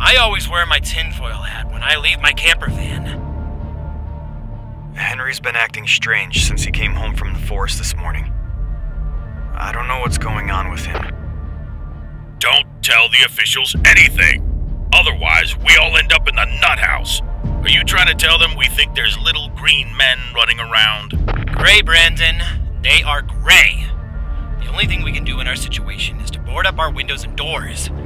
I always wear my tinfoil hat when I leave my camper van. Henry's been acting strange since he came home from the forest this morning. I don't know what's going on with him. Don't tell the officials anything. Otherwise, we all end up in the nut house. Are you trying to tell them we think there's little green men running around? Gray, Brandon. They are gray. The only thing we can do in our situation is to board up our windows and doors.